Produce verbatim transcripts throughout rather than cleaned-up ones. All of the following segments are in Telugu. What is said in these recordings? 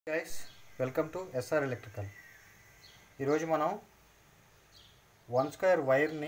Guys, welcome to SR electrical. ఈరోజు మనం వన్ స్క్వేర్ వైర్ని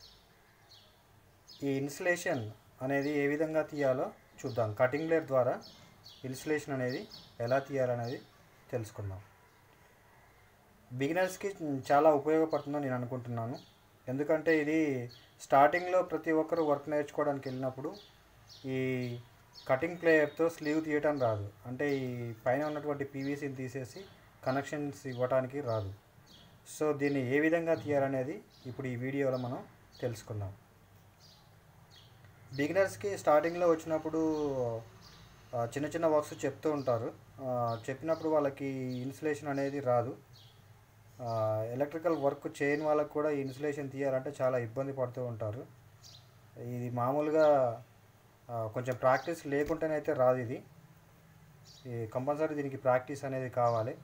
ఈ ఇన్సులేషన్ అనేది ఏ విధంగా తీయాలో చూద్దాం. కటింగ్ బ్లేడ్ ద్వారా ఇన్సులేషన్ అనేది ఎలా తీయాలనేది తెలుసుకుందాం. బిగినర్స్కి చాలా ఉపయోగపడుతుందని నేను అనుకుంటున్నాను. ఎందుకంటే ఇది స్టార్టింగ్లో ప్రతి ఒక్కరు వర్క్ నేర్చుకోవడానికి వెళ్ళినప్పుడు ఈ కటింగ్ ప్లేయర్తో స్లీవ్ తీయటం రాదు. అంటే ఈ పైన ఉన్నటువంటి పీవీసీని తీసేసి కనెక్షన్స్ ఇవ్వడానికి రాదు. సో దీన్ని ఏ విధంగా తీయాలనేది ఇప్పుడు ఈ వీడియోలో మనం తెలుసుకుందాం. బిగినర్స్కి స్టార్టింగ్లో వచ్చినప్పుడు చిన్న చిన్న వర్క్స్ చెప్తూ ఉంటారు. చెప్పినప్పుడు వాళ్ళకి ఇన్సులేషన్ అనేది రాదు. ఎలక్ట్రికల్ వర్క్ చేయని వాళ్ళకు కూడా ఈ ఇన్సులేషన్ తీయాలంటే చాలా ఇబ్బంది పడుతూ ఉంటారు. ఇది మామూలుగా కొంచెం ప్రాక్టీస్ లేకుంటేనైతే రాదు. ఇది కంపల్సరీ దీనికి ప్రాక్టీస్ అనేది కావాలి.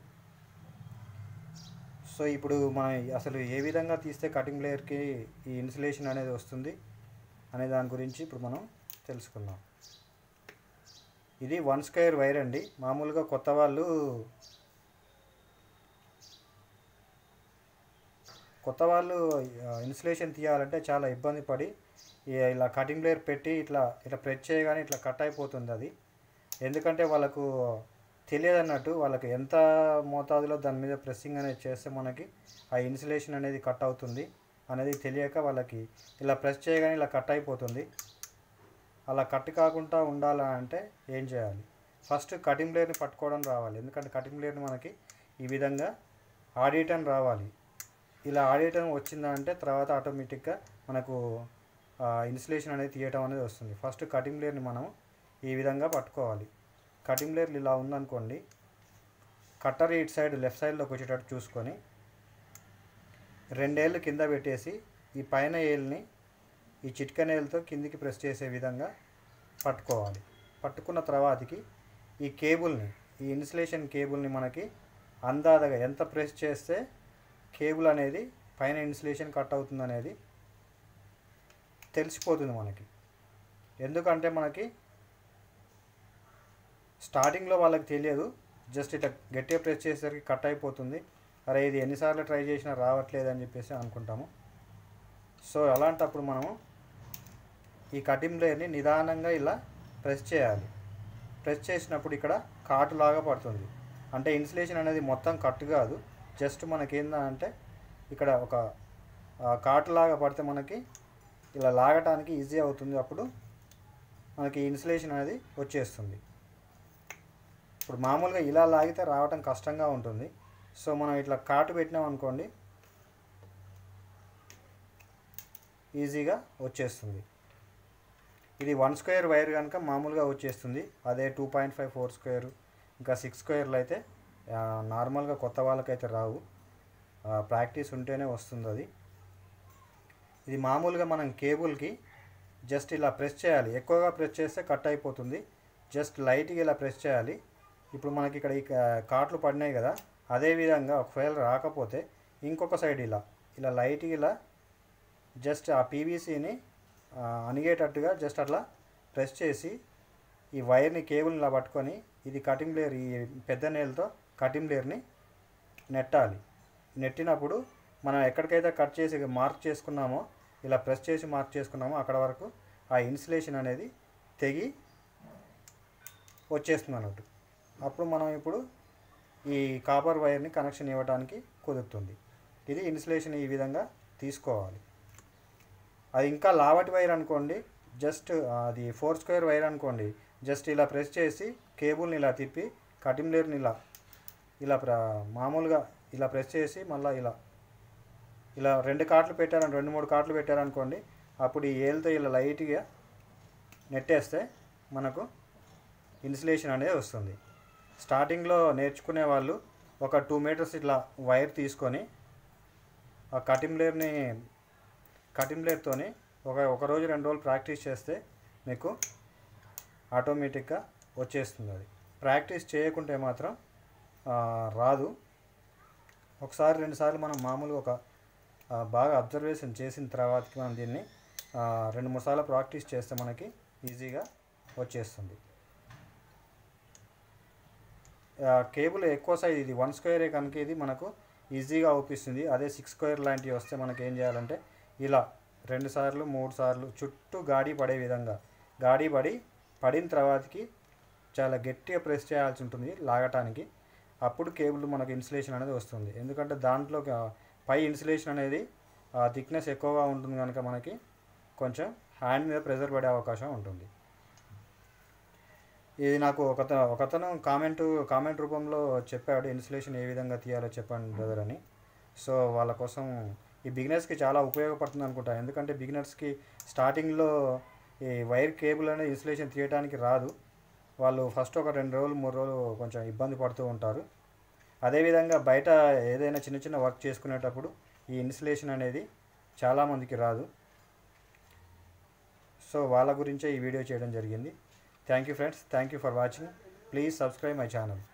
సో ఇప్పుడు మనం అసలు ఏ విధంగా తీస్తే కటింగ్ లేయర్కి ఈ ఇన్సులేషన్ అనేది వస్తుంది అనే దాని గురించి ఇప్పుడు మనం తెలుసుకుందాం. ఇది వన్ స్క్వేర్ వైర్ అండి. మామూలుగా కొత్త వాళ్ళు కొత్త వాళ్ళు ఇన్సులేషన్ తీయాలంటే చాలా ఇబ్బంది పడి ఇలా కటింగ్ ప్లేయర్ పెట్టి ఇట్లా ఇట్లా ప్రెస్ చేయగానే ఇట్లా కట్ అయిపోతుంది అది. ఎందుకంటే వాళ్ళకు తెలియదు అన్నట్టు, వాళ్ళకి ఎంత మోతాదులో దాని మీద ప్రెస్సింగ్ అనేది చేస్తే మనకి ఆ ఇన్సులేషన్ అనేది కట్ అవుతుంది అనేది తెలియక వాళ్ళకి ఇలా ప్రెస్ చేయగానే ఇలా కట్ అయిపోతుంది. అలా కట్ కాకుండా ఉండాలంటే ఏం చేయాలి? ఫస్ట్ కటింగ్ ప్లేయర్ని పట్టుకోవడం రావాలి. ఎందుకంటే కటింగ్ ప్లేయర్ని మనకి ఈ విధంగా ఆడియటం రావాలి. ఇలా ఆడియటం వచ్చిందంటే తర్వాత ఆటోమేటిక్గా మనకు ఇన్సులేషన్ అనేది తీయటం అనేది వస్తుంది. ఫస్ట్ కటింగ్ ప్లేయర్ని మనం ఈ విధంగా పట్టుకోవాలి. కటింగ్ ప్లేయర్లు ఇలా ఉందనుకోండి, కట్టర్ ఇటు సైడ్ లెఫ్ట్ సైడ్లోకి వచ్చేటట్టు చూసుకొని రెండేళ్ళు కింద పెట్టేసి ఈ పైన ఏళ్ళని ఈ చిట్కన్ ఏళ్ళతో కిందికి ప్రెస్ చేసే విధంగా పట్టుకోవాలి. పట్టుకున్న తర్వాతకి ఈ కేబుల్ని ఈ ఇన్సులేషన్ కేబుల్ని మనకి అందాదగా ఎంత ప్రెస్ చేస్తే కేబుల్ అనేది పైన ఇన్సులేషన్ కట్ అవుతుంది అనేది తెలిసిపోతుంది మనకి. ఎందుకంటే మనకి స్టార్టింగ్లో వాళ్ళకి తెలియదు, జస్ట్ ఇట్లా గట్టిగా ప్రెస్ చేసేసరికి కట్ అయిపోతుంది. అరే ఇది ఎన్నిసార్లు ట్రై చేసినా రావట్లేదు అని చెప్పేసి అనుకుంటాము. సో అలాంటప్పుడు మనము ఈ కటింగ్ ప్లేయర్ని నిదానంగా ఇలా ప్రెస్ చేయాలి. ప్రెస్ చేసినప్పుడు ఇక్కడ కాటు లాగా పడుతుంది. అంటే ఇన్సులేషన్ అనేది మొత్తం కట్ కాదు, జస్ట్ మనకి ఏంటంటే ఇక్కడ ఒక కాటు లాగా పడితే మనకి ఇలా లాగటానికి ఈజీ అవుతుంది. అప్పుడు మనకి ఇన్సులేషన్ అనేది వచ్చేస్తుంది. ఇప్పుడు మామూలుగా ఇలా లాగితే రావటం కష్టంగా ఉంటుంది. సో మనం ఇట్లా కాటు పెట్టినాం అనుకోండి, ఈజీగా వచ్చేస్తుంది. ఇది వన్ స్క్వేర్ వైర్ కనుక మామూలుగా వచ్చేస్తుంది. అదే two point five four square ఇంకా సిక్స్ స్క్వేర్లు అయితే నార్మల్గా కొత్త వాళ్ళకైతే రావు. ప్రాక్టీస్ ఉంటేనే వస్తుంది అది. ఇది మామూలుగా మనం కేబుల్కి జస్ట్ ఇలా ప్రెస్ చేయాలి. ఎక్కువగా ప్రెస్ చేస్తే కట్ అయిపోతుంది. జస్ట్ లైట్గా ఇలా ప్రెస్ చేయాలి. ఇప్పుడు మనకి ఇక్కడ ఈ కాట్లు పడినాయి కదా, అదేవిధంగా ఒకవేళ రాకపోతే ఇంకొక సైడ్ ఇలా ఇలా లైట్గా ఇలా జస్ట్ ఆ పీవీసీని అణిగేటట్టుగా జస్ట్ అట్లా ప్రెస్ చేసి ఈ వైర్ని కేబుల్ని ఇలా పట్టుకొని ఇది కటింగ్ ప్లేయర్ ఈ పెద్ద నేలతో కటింగ్ ప్లేయర్ని నెట్టాలి. నెట్టినప్పుడు మనం ఎక్కడికైతే కట్ చేసి మార్క్ చేసుకున్నామో ఇలా ప్రెస్ చేసి మార్క్ చేసుకున్నామో అక్కడ వరకు ఆ ఇన్సులేషన్ అనేది తెగి వచ్చేస్తుంది అన్నట్టు. అప్పుడు మనం ఇప్పుడు ఈ కాపర్ వైర్ని కనెక్షన్ ఇవ్వడానికి కుదురుతుంది. ఇది ఇన్సులేషన్ ఈ విధంగా తీసుకోవాలి. అది ఇంకా లావటి వైర్ అనుకోండి, జస్ట్ అది ఫోర్ స్క్వేర్ వైర్ అనుకోండి, జస్ట్ ఇలా ప్రెస్ చేసి కేబుల్ని ఇలా తిప్పి కటింగ్ ప్లేయర్ని ఇలా ఇలా మామూలుగా ఇలా ప్రెస్ చేసి మళ్ళీ ఇలా ఇలా రెండు కాట్లు పెట్టారని రెండు మూడు కాట్లు పెట్టారనుకోండి, అప్పుడు ఈ ఏళ్ళతో ఇలా లైట్గా నెట్టేస్తే మనకు ఇన్సులేషన్ అనేది వస్తుంది. స్టార్టింగ్లో నేర్చుకునే వాళ్ళు ఒక టూ మీటర్స్ ఇట్లా వైర్ తీసుకొని ఆ కటింగ్ ప్లేయర్ని కటింగ్ ప్లేయర్తోని ఒక ఒక రోజు రెండు రోజులు ప్రాక్టీస్ చేస్తే మీకు ఆటోమేటిక్గా వచ్చేస్తుంది. అది ప్రాక్టీస్ చేయకుంటే మాత్రం రాదు. ఒకసారి రెండుసార్లు మనం మామూలుగా ఒక బాగా అబ్జర్వేషన్ చేసిన తర్వాతకి మనం దీన్ని రెండు మూడు సార్లు ప్రాక్టీస్ చేస్తే మనకి ఈజీగా వచ్చేస్తుంది. కేబుల్ ఎక్కువ సైజ్, ఇది వన్ స్క్వేరే కనుక ఇది మనకు ఈజీగా అవుపిస్తుంది. అదే సిక్స్ స్క్వేర్ లాంటివి వస్తే మనకి ఏం చేయాలంటే ఇలా రెండు సార్లు మూడు సార్లు చుట్టూ గాడి పడే విధంగా గాడి పడి పడిన తర్వాతకి చాలా గట్టిగా ప్రెస్ చేయాల్సి ఉంటుంది లాగటానికి. అప్పుడు కేబుల్ మనకు ఇన్సులేషన్ అనేది వస్తుంది. ఎందుకంటే దాంట్లో పై ఇన్సులేషన్ అనేది థిక్నెస్ ఎక్కువగా ఉంటుంది కనుక మనకి కొంచెం హ్యాండ్ మీద ప్రెజర్ పడే అవకాశం ఉంటుంది. ఇది నాకు ఒకత ఒకతను కామెంట్ కామెంట్ రూపంలో చెప్పాడు, ఇన్సులేషన్ ఏ విధంగా తీయాలో చెప్పండి బ్రదర్ అని. సో వాళ్ళ కోసం ఈ బిగినర్స్కి చాలా ఉపయోగపడుతుంది అనుకుంటాను. ఎందుకంటే బిగినర్స్కి స్టార్టింగ్లో ఈ వైర్ కేబుల్ అనేది ఇన్సులేషన్ తీయడానికి రాదు. వాళ్ళు ఫస్ట్ ఒక రెండు రోజులు మూడు రోజులు కొంచెం ఇబ్బంది పడుతూ ఉంటారు. అదేవిధంగా బయట ఏదైనా చిన్న చిన్న వర్క్ చేసుకునేటప్పుడు ఈ ఇన్సులేషన్ అనేది చాలామందికి రాదు. సో వాళ్ళ గురించే ఈ వీడియో చేయడం జరిగింది. Thank you friends, thank you for watching. Please subscribe my channel.